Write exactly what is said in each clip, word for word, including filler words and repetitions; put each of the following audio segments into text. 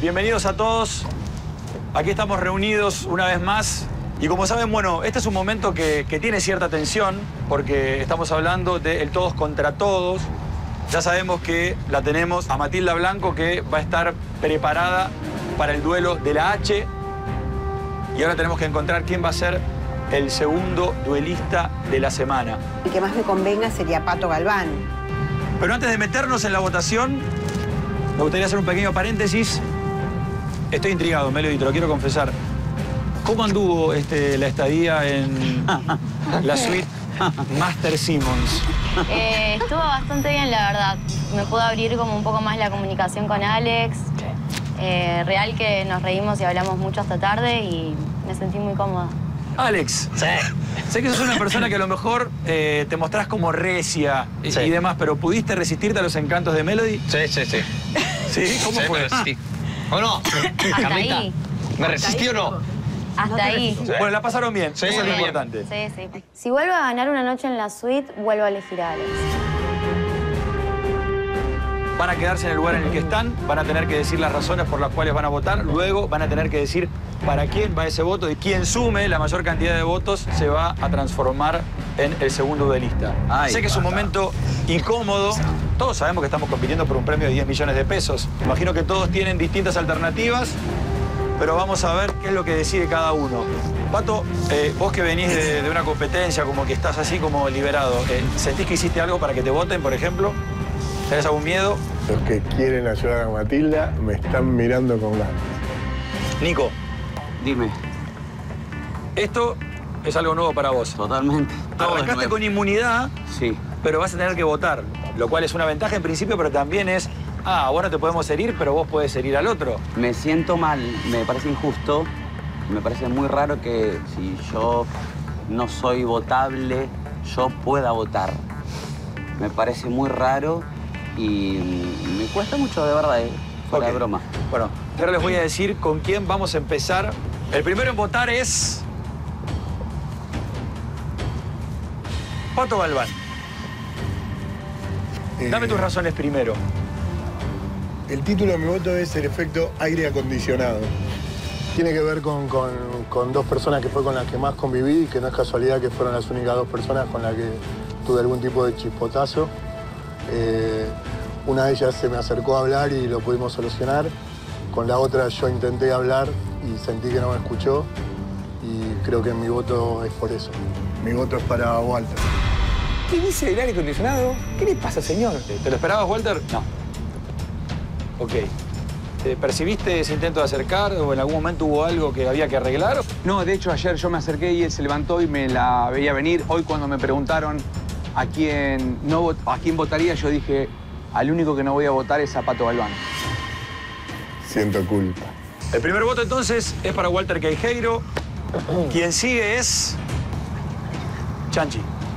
bienvenidos a todos. Aquí estamos reunidos una vez más. Y como saben, bueno, este es un momento que, que tiene cierta tensión porque estamos hablando del todos contra todos. Ya sabemos que la tenemos a Matilda Blanco, que va a estar preparada para el duelo de la H. Y ahora tenemos que encontrar quién va a ser el segundo duelista de la semana. El que más me convenga sería Pato Galván. Pero antes de meternos en la votación, me gustaría hacer un pequeño paréntesis. Estoy intrigado, Melody, te lo quiero confesar. ¿Cómo anduvo este, la estadía en la suite Master Simmons? Eh, estuvo bastante bien, la verdad. Me pudo abrir como un poco más la comunicación con Alex. Eh, real que nos reímos y hablamos mucho hasta tarde y me sentí muy cómoda. Alex, sí. Sé que sos una persona que a lo mejor eh, te mostrás como recia y, sí. y demás, pero ¿pudiste resistirte a los encantos de Melody? Sí, sí, sí. ¿Sí? ¿Cómo sí, fue? Sí. ¿O no? Hasta ahí. ¿Me resistí o no? Hasta no ahí. Sí. Bueno, la pasaron bien, sí, eso es lo bien. importante. Sí, sí. Si vuelvo a ganar una noche en la suite, vuelvo a elegir a Alex. Van a quedarse en el lugar en el que están, van a tener que decir las razones por las cuales van a votar, luego van a tener que decir para quién va ese voto y quien sume la mayor cantidad de votos se va a transformar en el segundo duelista. Ay, sé que es un momento incómodo, todos sabemos que estamos compitiendo por un premio de diez millones de pesos. Imagino que todos tienen distintas alternativas, pero vamos a ver qué es lo que decide cada uno. Pato, eh, vos que venís de, de una competencia, como que estás así como liberado, eh, ¿sentís que hiciste algo para que te voten, por ejemplo? ¿Tenés algún miedo? Los que quieren ayudar a Matilda me están mirando con ganas. Nico. Dime. Esto es algo nuevo para vos. Totalmente. Todo Arrancaste con inmunidad, sí, pero vas a tener que votar, lo cual es una ventaja en principio, pero también es, ah, vos no te podemos herir, pero vos podés herir al otro. Me siento mal, me parece injusto, me parece muy raro que si yo no soy votable, yo pueda votar. Me parece muy raro y me cuesta mucho, de verdad, eh, fuera okay. de broma. Bueno, ahora les voy a decir con quién vamos a empezar. El primero en votar es Pato Galván. Eh, Dame tus razones primero. El título de mi voto es el efecto aire acondicionado. Tiene que ver con, con, con dos personas que fue con las que más conviví, que no es casualidad que fueron las únicas dos personas con las que tuve algún tipo de chispotazo. Eh, una de ellas se me acercó a hablar y lo pudimos solucionar. Con la otra yo intenté hablar y sentí que no me escuchó. Y creo que mi voto es por eso. Mi voto es para Walter. ¿Qué dice el aire acondicionado? ¿Qué le pasa, señor? ¿Te lo esperabas, Walter? No. Ok. ¿Te percibiste ese intento de acercar o en algún momento hubo algo que había que arreglar? No, de hecho ayer yo me acerqué y él se levantó y me la veía venir. Hoy cuando me preguntaron a quién, no, a quién votaría, yo dije, al único que no voy a votar es a Pato Galván. Siento culpa. El primer voto entonces es para Walter Queijeiro. Quien sigue es Chanchi.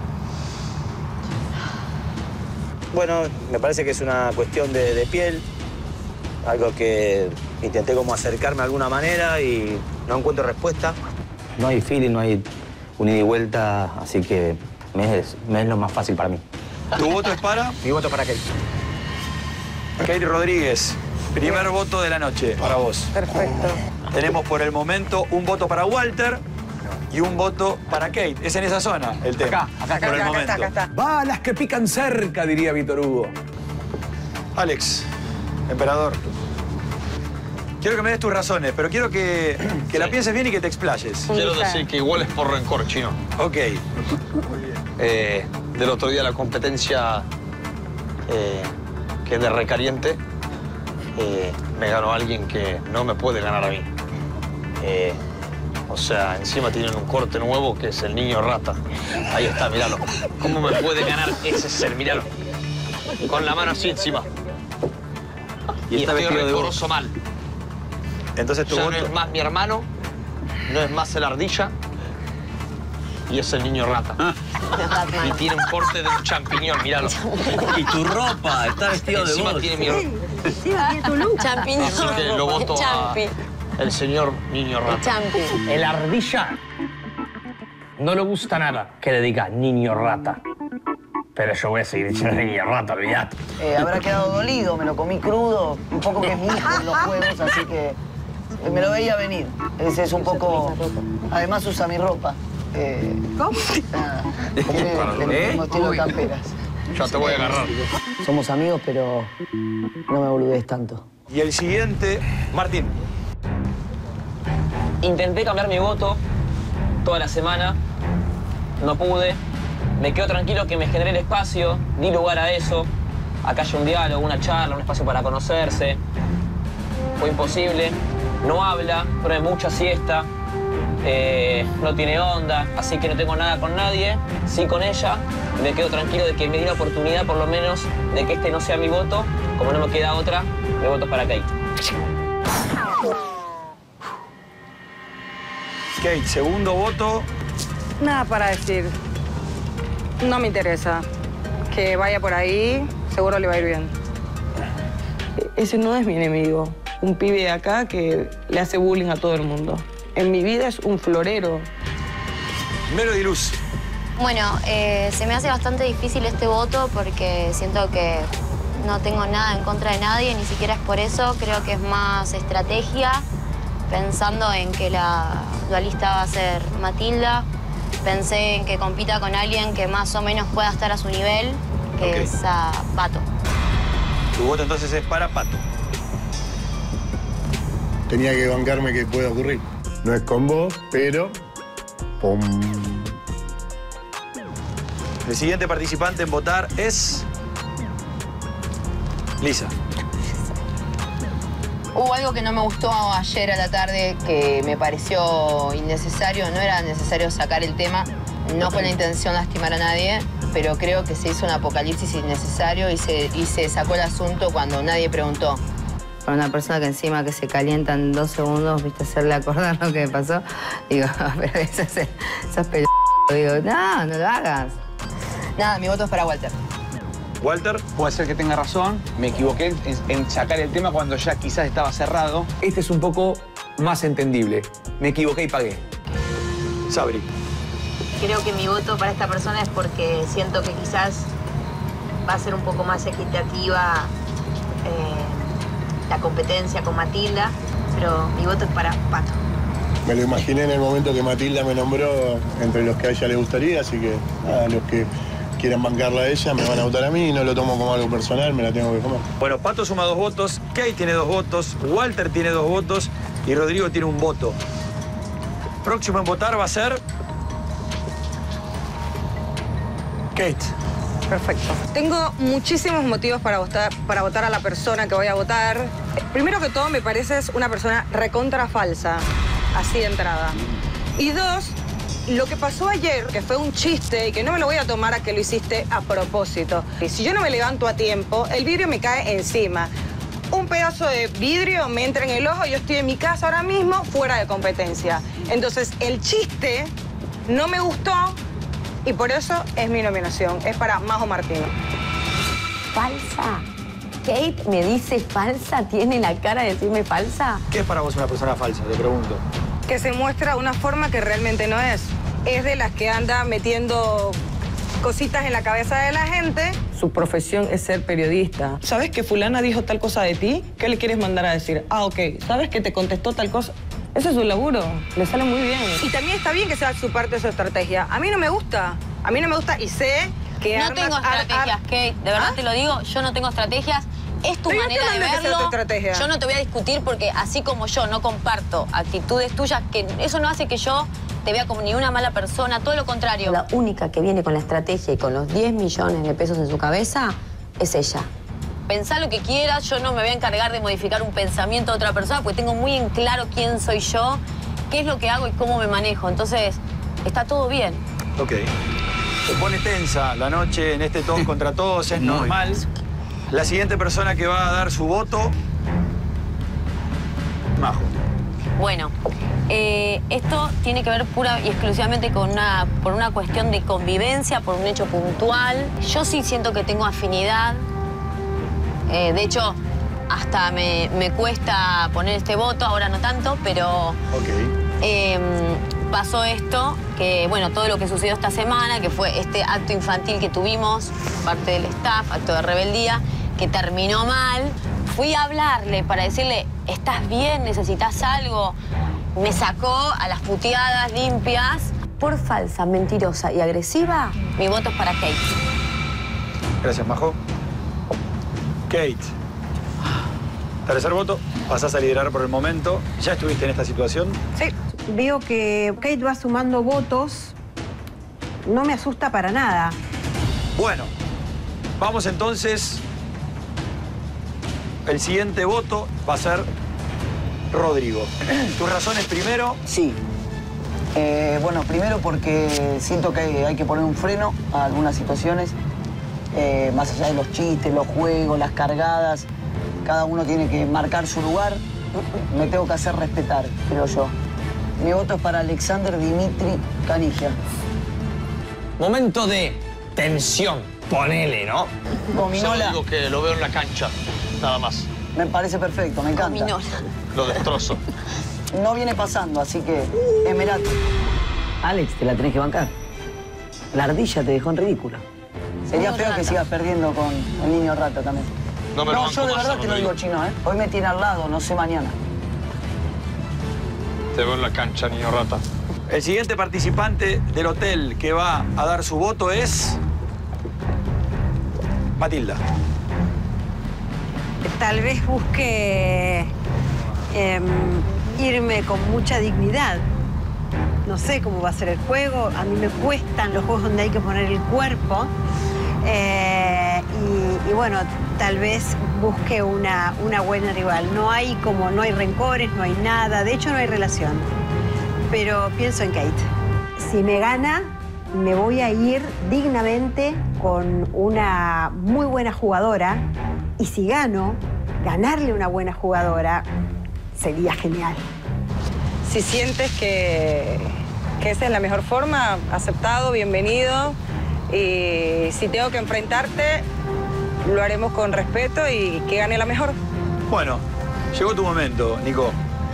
Bueno, me parece que es una cuestión de, de piel. Algo que intenté como acercarme de alguna manera y no encuentro respuesta. No hay feeling, no hay un ida y vuelta, así que me es, me es lo más fácil para mí. ¿Tu voto es para? Mi voto para Kate. Kate Rodríguez. Primer voto de la noche para vos. Perfecto. Tenemos por el momento un voto para Walter y un voto para Kate. Es en esa zona el tema. Acá, acá, por el acá, momento. acá está, acá está. Balas que pican cerca, diría Víctor Hugo. Alex, emperador. Quiero que me des tus razones, pero quiero que, que sí. la pienses bien y que te explayes. Quiero decir que igual es por rencor, chino. Ok. Eh, del otro día la competencia eh, que es de recaliente, eh, me ganó alguien que no me puede ganar a mí. Eh, o sea, encima tienen un corte nuevo que es el niño rata. Ahí está, míralo. ¿Cómo me puede ganar ese ser? Míralo. Con la mano así encima. Y, y está estoy rencoroso mal. Entonces tu o sea, voto... no es más mi hermano, no es más el ardilla y es el niño rata. Ah. Y tiene un porte de un champiñón, míralo. Y tu ropa, está vestido encima de vos. Tiene mi ropa. Sí, tiene tu look. Champiñón. Así que lo voto a el señor niño rata. Champi. El ardilla no le gusta nada que le diga niño rata. Pero yo voy a seguir diciendo en el rato, olvidate. Eh, habrá quedado dolido, me lo comí crudo, un poco que es mi hijo en los juegos, así que eh, me lo veía venir. Ese es un poco... Además usa mi ropa. Eh, ¿Cómo? Nada, tiene el ¿Eh? mismo estilo de camperas. Ya te voy a agarrar. Somos amigos, pero no me boludees tanto. Y el siguiente, Martín. Intenté cambiar mi voto toda la semana, no pude. Me quedo tranquilo que me generé el espacio, di lugar a eso. Acá hay un diálogo, una charla, un espacio para conocerse. Fue imposible. No habla, duerme mucha siesta, eh, no tiene onda, así que no tengo nada con nadie, sí con ella. Me quedo tranquilo de que me di la oportunidad, por lo menos, de que este no sea mi voto. Como no me queda otra, mi voto es para Kate. Kate, segundo voto. Nada para decir. No me interesa. Que vaya por ahí, seguro le va a ir bien. Ese no es mi enemigo. Un pibe de acá que le hace bullying a todo el mundo. En mi vida es un florero. Melody Luz. Bueno, eh, se me hace bastante difícil este voto porque siento que no tengo nada en contra de nadie, ni siquiera es por eso. Creo que es más estrategia, pensando en que la dualista va a ser Matilda. Pensé en que compita con alguien que más o menos pueda estar a su nivel, que Ok. es a Pato. Tu voto entonces es para Pato. Tenía que bancarme que pueda ocurrir. No es con vos, pero... Pum. El siguiente participante en votar es... Lisa. Hubo algo que no me gustó ayer a la tarde que me pareció innecesario. No era necesario sacar el tema, no con la intención de lastimar a nadie, pero creo que se hizo un apocalipsis innecesario y se, y se sacó el asunto cuando nadie preguntó. Para una persona que encima que se calienta en dos segundos, viste, hacerle acordar lo que me pasó, digo, pero esas, esas pel... digo, no, no lo hagas. Nada, mi voto es para Walter. Walter. Puede ser que tenga razón. Me equivoqué en, en sacar el tema cuando ya quizás estaba cerrado. Este es un poco más entendible. Me equivoqué y pagué. Sabri. Creo que mi voto para esta persona es porque siento que quizás va a ser un poco más equitativa eh, la competencia con Matilda, pero mi voto es para Pato. Me lo imaginé en el momento que Matilda me nombró entre los que a ella le gustaría, así que nada, los que quieran bancarla a ella me van a votar a mí y no lo tomo como algo personal, me la tengo que comer. Bueno, Pato suma dos votos, Kate tiene dos votos, Walter tiene dos votos y Rodrigo tiene un voto. Próximo en votar va a ser... Kate. Perfecto. Tengo muchísimos motivos para votar, para votar a la persona que voy a votar. Primero que todo, me pareces una persona recontra falsa, así de entrada. Y dos, lo que pasó ayer, que fue un chiste y que no me lo voy a tomar a que lo hiciste a propósito. Y si yo no me levanto a tiempo, el vidrio me cae encima. Un pedazo de vidrio me entra en el ojo y yo estoy en mi casa ahora mismo fuera de competencia. Entonces, el chiste no me gustó y por eso es mi nominación. Es para Majo Martino. ¿Falsa? ¿Kate me dice falsa? ¿Tiene la cara de decirme falsa? ¿Qué es para vos una persona falsa? Te pregunto. Que se muestra una forma que realmente no es. Es de las que anda metiendo cositas en la cabeza de la gente. Su profesión es ser periodista. ¿Sabes que fulana dijo tal cosa de ti? ¿Qué le quieres mandar a decir? Ah, ok. ¿Sabes que te contestó tal cosa? Ese es su laburo. Le sale muy bien. Y también está bien que sea su parte de su estrategia. A mí no me gusta. A mí no me gusta y sé que No armas, tengo ar- estrategias, ar- Kate. De verdad ¿Ah? te lo digo, yo no tengo estrategias. Es tu Pero yo manera te de mando que sea verlo. tu estrategia. Yo no te voy a discutir porque así como yo no comparto actitudes tuyas, que eso no hace que yo te vea como ni una mala persona, todo lo contrario. La única que viene con la estrategia y con los diez millones de pesos en su cabeza es ella. Pensá lo que quieras, yo no me voy a encargar de modificar un pensamiento de otra persona porque tengo muy en claro quién soy yo, qué es lo que hago y cómo me manejo. Entonces, está todo bien. Ok. Se pone tensa la noche en este todos contra todos, es normal. La siguiente persona que va a dar su voto... Majo. Bueno, eh, esto tiene que ver pura y exclusivamente con una, por una cuestión de convivencia, por un hecho puntual. Yo sí siento que tengo afinidad. Eh, de hecho, hasta me, me cuesta poner este voto, ahora no tanto, pero... Ok. Eh, pasó esto, que bueno, todo lo que sucedió esta semana, que fue este acto infantil que tuvimos, parte del staff, acto de rebeldía, que terminó mal. Fui a hablarle para decirle, ¿estás bien? ¿Necesitas algo? Me sacó a las puteadas limpias. Por falsa, mentirosa y agresiva, mi voto es para Kate. Gracias, Majo. Kate. Tercer voto, pasás a liderar por el momento. ¿Ya estuviste en esta situación? Sí. Veo que Kate va sumando votos. No me asusta para nada. Bueno, vamos entonces. El siguiente voto va a ser Rodrigo. ¿Tus razones primero? Sí. Eh, bueno, primero porque siento que hay, hay que poner un freno a algunas situaciones. Eh, más allá de los chistes, los juegos, las cargadas. Cada uno tiene que marcar su lugar. Me tengo que hacer respetar, creo yo. Mi voto es para Alexander Dimitri Caniggia. Momento de tensión, ponele, ¿no? Gominola. Yo digo que lo veo en la cancha, nada más. Me parece perfecto, me encanta. Gominola. Lo destrozo. No viene pasando, así que Emerate. Alex, te la tenés que bancar. La ardilla te dejó en ridícula. Sería Niño feo rata. que sigas perdiendo con el niño rata también. No me lo No, banco yo de más, verdad no te lo lo digo, digo. Chino, ¿eh? Hoy me tiene al lado, no sé mañana. Te veo en la cancha, niño rata. El siguiente participante del hotel que va a dar su voto es Matilda. Tal vez busque em, irme con mucha dignidad. No sé cómo va a ser el juego. A mí me cuestan los juegos donde hay que poner el cuerpo. Eh, y, y bueno, tal vez busque una, una buena rival. No hay como, no hay rencores, no hay nada. De hecho, no hay relación. Pero pienso en Kate. Si me gana, me voy a ir dignamente con una muy buena jugadora. Y si gano, ganarle una buena jugadora sería genial. Si sientes que, que esa es la mejor forma, aceptado, bienvenido. Y si tengo que enfrentarte, lo haremos con respeto y que gane la mejor. Bueno, llegó tu momento, Nico.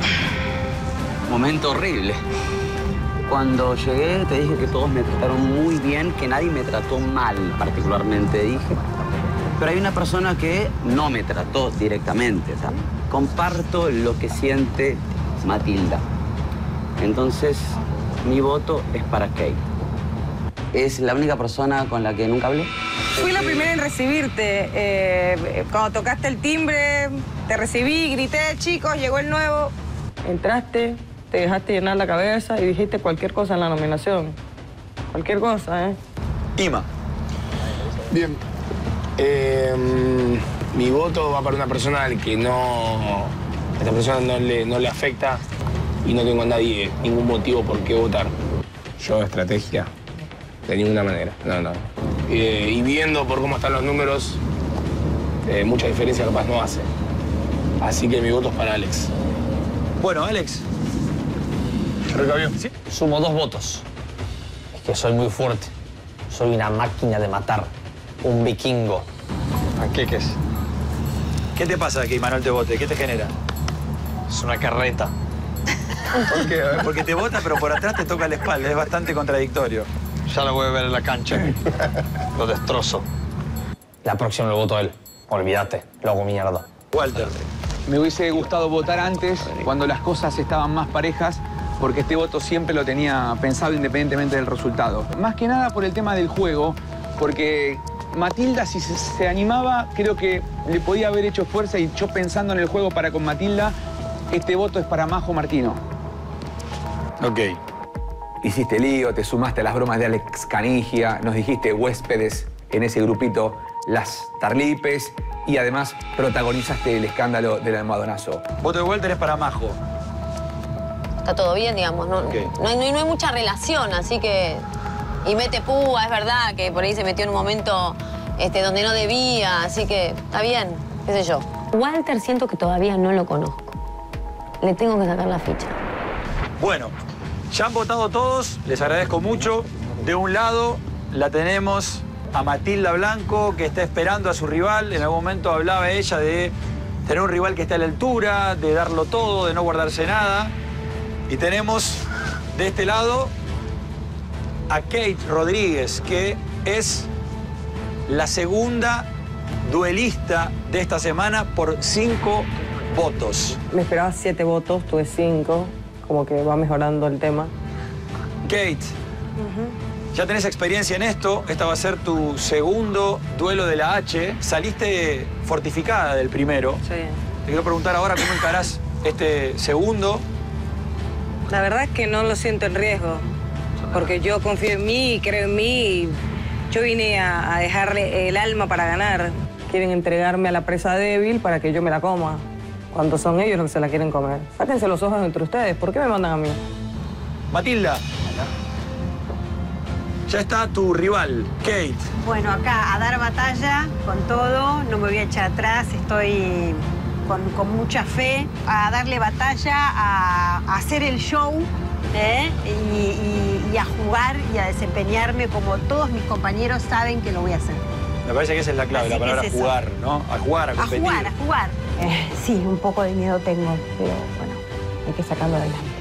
Momento horrible. Cuando llegué te dije que todos me trataron muy bien, que nadie me trató mal particularmente, dije. Pero hay una persona que no me trató directamente, ¿sabes? Comparto lo que siente Matilda. Entonces, mi voto es para Kate. ¿Es la única persona con la que nunca hablé? Fui la primera en recibirte. Eh, cuando tocaste el timbre, te recibí, grité, chicos, llegó el nuevo. Entraste, te dejaste llenar la cabeza y dijiste cualquier cosa en la nominación. Cualquier cosa, ¿eh? Ima. Bien. Eh, mi voto va para una persona al que no... A esta persona no le, no le afecta y no tengo a nadie, ningún motivo por qué votar. Yo, estrategia, de ninguna manera, no, no. Eh, y viendo por cómo están los números, eh, mucha diferencia capaz no hace. Así que mi voto es para Alex. Bueno, Alex. ¿Recabió? Sí. Sumo dos votos. Es que soy muy fuerte. Soy una máquina de matar. Un vikingo. ¿A qué qué es? ¿Qué te pasa que Manuel te vote? ¿Qué te genera? Es una carreta. ¿Por qué? Porque te vota, pero por atrás te toca la espalda. Es bastante contradictorio. Ya lo voy a ver en la cancha. Lo destrozo. La próxima lo voto a él. Olvídate. Lo hago mierda. Walter. Me hubiese gustado votar antes, cuando las cosas estaban más parejas, porque este voto siempre lo tenía pensado independientemente del resultado. Más que nada por el tema del juego, porque Matilda, si se, se animaba, creo que le podía haber hecho fuerza, y yo pensando en el juego para con Matilda, este voto es para Majo Martino. Ok. Hiciste lío, te sumaste a las bromas de Alex Caniggia, nos dijiste huéspedes en ese grupito Las Tarlipes y además protagonizaste el escándalo del almohadonazo. Voto de Walter es para Majo. Está todo bien, digamos. No, Okay. no, hay, no hay- no hay mucha relación, así que... Y mete púa, es verdad que por ahí se metió en un momento este, donde no debía, así que está bien, qué sé yo. Walter siento que todavía no lo conozco. Le tengo que sacar la ficha. Bueno, ya han votado todos, les agradezco mucho. De un lado la tenemos a Matilda Blanco, que está esperando a su rival. En algún momento hablaba ella de tener un rival que esté a la altura, de darlo todo, de no guardarse nada. Y tenemos de este lado a Kate Rodríguez, que es la segunda duelista de esta semana por cinco votos. Me esperaba siete votos, tuve cinco, como que va mejorando el tema. Kate, ya tenés experiencia en esto, esta va a ser tu segundo duelo de la H. Saliste fortificada del primero. Sí. Te quiero preguntar ahora cómo encarás este segundo. La verdad es que no lo siento en riesgo, porque yo confío en mí y creo en mí. Y yo vine a, a dejarle el alma para ganar. Quieren entregarme a la presa débil para que yo me la coma, cuando son ellos los que se la quieren comer. Sáquense los ojos entre ustedes, ¿por qué me mandan a mí? Matilda, ya está tu rival, Kate. Bueno, acá a dar batalla con todo, no me voy a echar atrás, estoy con, con mucha fe, a darle batalla, a, a hacer el show, ¿eh? y, y, y a jugar y a desempeñarme como todos mis compañeros saben que lo voy a hacer. Me parece que esa es la clave, Así la palabra es eso. jugar, ¿no? A jugar, a A competir. jugar, a jugar. Eh, sí, un poco de miedo tengo, pero bueno, hay que sacarlo adelante.